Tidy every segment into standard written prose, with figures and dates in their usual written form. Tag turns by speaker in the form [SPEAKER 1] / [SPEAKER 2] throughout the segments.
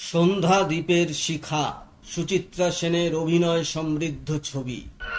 [SPEAKER 1] সন্ধ্যা দ্বীপের শিখা, সুচিত্রা সেনের অভিনয় সমৃদ্ধ ছবি।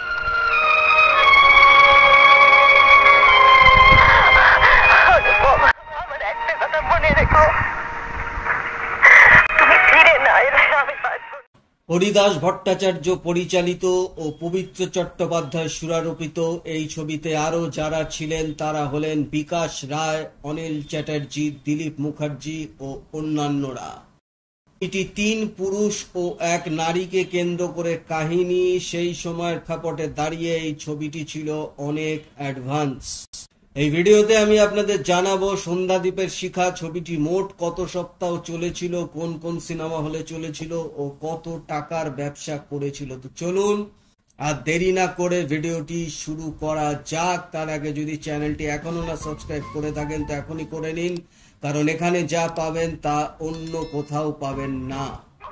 [SPEAKER 1] হরিদাস ভট্টাচার্য পরিচালিত ও পবিত্র চট্টোপাধ্যায় সুরারোপিত এই ছবিতে আরও যারা ছিলেন তারা হলেন বিকাশ রায়, অনিল চ্যাটার্জি, দিলীপ মুখার্জি ও অন্যান্যরা। এটি 3 পুরুষ ও 1 নারীকে কেন্দ্র করে কাহিনী। সেই সময়ের প্রেক্ষাপটে দাঁড়িয়ে এই ছবিটি ছিল অনেক অ্যাডভান্স। এই ভিডিওতে আমি আপনাদের জানাবো সন্ধ্যা দ্বীপের শিখা ছবিটি মোট কত সপ্তাহ চলেছিল, কোন কোন সিনেমা হলে চলেছিল ও কত টাকার ব্যবসা করেছিল। তো চলুন আর দেরি না করে ভিডিওটি শুরু করা যাক। তার আগে যদি চ্যানেলটি এখনো না সাবস্ক্রাইব করে থাকেন তো এখনই করে নিন, কারণ এখানে যা পাবেন তা অন্য কোথাও পাবেন না।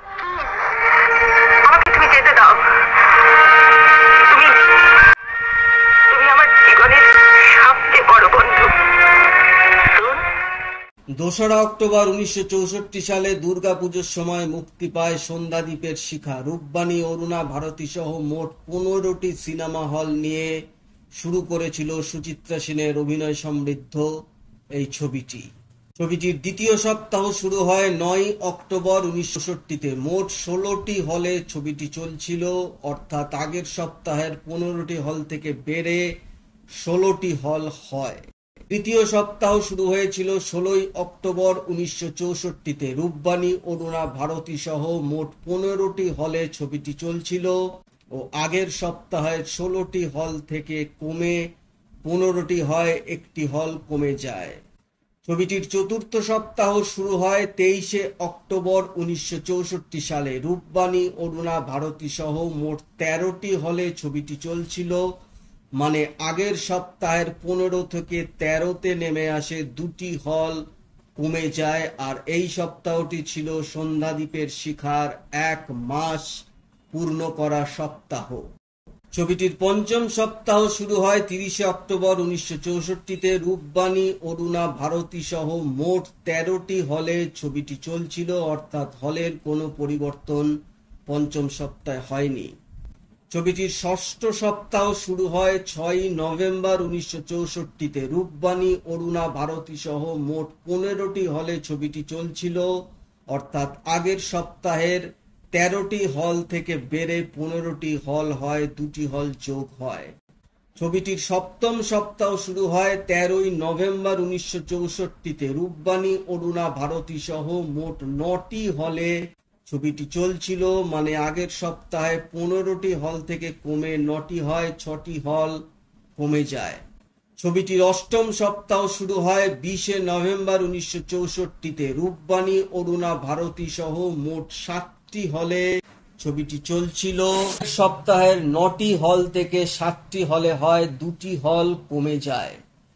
[SPEAKER 1] দোসরা অক্টোবর 1964 সালে দুর্গাপুজোর সময় মুক্তি পায় সন্ধ্যা দ্বীপের শিখা। রূপবাণী, অরুণা, ভারতী সহ মোট 15টি সিনেমা হল নিয়ে শুরু করেছিল সুচিত্রা সেনের অভিনয় সমৃদ্ধ এই ছবিটি। ছবিটির দ্বিতীয় সপ্তাহ শুরু হয় 9 অক্টোবর 1964-তে। মোট 16টি হলে ছবিটি চলছিল, অর্থাৎ আগের সপ্তাহের 15টি হল থেকে বেড়ে 16টি হল হয়। তৃতীয় সপ্তাহ শুরু হয়েছিল 16 অক্টোবর 1964-তে। রূপবাণী, অরুণা, ভারতী সহ মোট 15টি হলে ছবিটি চলছিল ও আগের সপ্তাহের 16টি হল থেকে কমে 15টি হয়, একটি হল কমে যায়। ছবিটির চতুর্থ সপ্তাহ শুরু হয় 23 অক্টোবর 1964 সালে। রূপবাণী, অরুণা, ভারতী সহ মোট 13টি হলে ছবিটি চলছিল, মানে আগের সপ্তাহের 15 থেকে 13তে নেমে আসে, 2টি হল কমে যায়। আর এই সপ্তাহটি ছিল সন্ধ্যা দ্বীপের শিখার 1 মাস পূর্ণ করা সপ্তাহ। ছবিটির পঞ্চম সপ্তাহ শুরু হয় 30 অক্টোবর 1964-তে। রূপবাণী, অরুণা, ভারতী সহ মোট 13টি হলে ছবিটি চলছিল, অর্থাৎ হলের কোনো পরিবর্তন পঞ্চম সপ্তাহে হয়নি। ছবিটির ষষ্ঠ সপ্তাহ শুরু হয় 6 নভেম্বর 1964-তে। রূপবাণী, অরুণা, ভারতী সহ মোট 15টি হলে ছবিটি চলছিল, অর্থাৎ আগের সপ্তাহের 13টি হল থেকে বেড়ে 15টি হল হয়, 2টি হল যোগ হয়। ছবিটির সপ্তম সপ্তাহ শুরু হয় 13 নভেম্বর 1964-তে। রূপবাণী, অরুণা, ভারতী সহ মোট 9টি হলে ছবিটি চলছিল, মানে আগের সপ্তাহে 15টি হল থেকে কমে 9টি হয়, 6টি হল কমে যায়। ছবিটির অষ্টম সপ্তাহ শুরু হয় 20 নভেম্বর 1964-তে। রূপবাণী, অরুণা, ভারতী সহ মোট 7টি হলে ছবিটি চলছিল। সপ্তাহের 9টি হল থেকে 7টি হলে হয়, 2টি হল কমে যায়।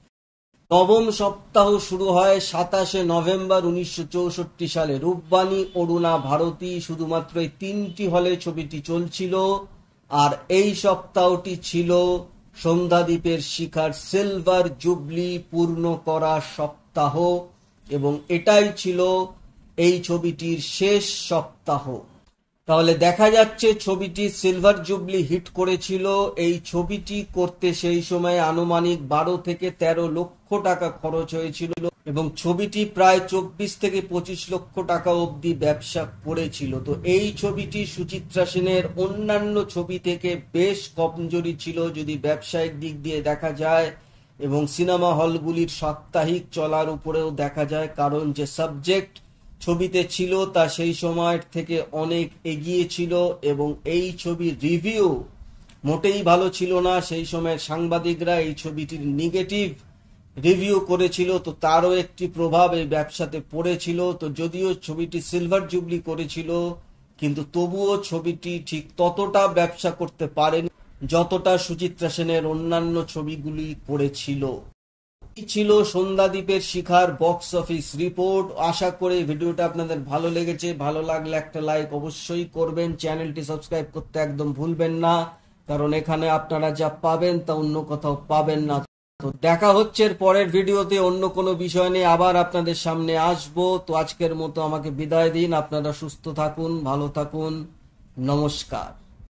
[SPEAKER 1] নবম সপ্তাহ শুরু হয় 27 নভেম্বর 1964 সালে। রূপবাণী, অরুণা, ভারতী শুধুমাত্র এই 3টি হলে ছবিটি চলছিল। আর এই সপ্তাহটি ছিল সন্ধ্যা দ্বীপের শিখার সিলভার জুবলি পূর্ণ করা সপ্তাহ এবং এটাই ছিল এই ছবিটির শেষ সপ্তাহ। তাহলে দেখা যাচ্ছে ছবিটি সিলভার জুবলি হিট করেছিল। এই ছবিটি করতে সেই সময় আনুমানিক 12 থেকে 13 লক্ষ টাকা খরচ হয়েছিল এবং ছবিটি প্রায় 24 থেকে 25 লক্ষ টাকা অবধি ব্যবসা করেছিল। তো এই ছবিটি সুচিত্রা সেনের অন্যান্য ছবি থেকে বেশ কমজোরি ছিল যদি ব্যবসায়িক দিক দিয়ে দেখা যায়, এবং সিনেমা হলগুলির সাপ্তাহিক চলার উপরেও দেখা যায়, কারণ যে সাবজেক্ট ছবিতে ছিল তা সেই সময়ের থেকে অনেক এগিয়ে ছিল এবং এই ছবির রিভিউ মোটেই ভালো ছিল না। সেই সময়ের সাংবাদিকরা এই ছবিটির নেগেটিভ রিভিউ করেছিল, তো তারও একটি প্রভাব এই ব্যবসাতে পড়েছিল। তো যদিও ছবিটি সিলভার জুবলি করেছিল, কিন্তু তবুও ছবিটি ঠিক ততটা ব্যবসা করতে পারেনি যতটা সুচিত্রা সেনের অন্যান্য ছবিগুলি করেছিল। ছিল সন্ধ্যা দ্বীপের শিখার বক্স অফিস রিপোর্ট। আশা করি ভিডিওটা আপনাদের ভালো লেগেছে। ভালো লাগলে একটা লাইক অবশ্যই করবেন, চ্যানেলটি সাবস্ক্রাইব করতে একদম ভুলবেন না, কারণ এখানে আপনারা যা পাবেন তা অন্য কোথাও পাবেন না। তো দেখা হচ্ছে এর পরের ভিডিওতে অন্য কোনো বিষয় নিয়ে আবার আপনাদের সামনে আসবো। তো আজকের মতো আমাকে বিদায় দিন। আপনারা সুস্থ থাকুন, ভালো থাকুন, নমস্কার।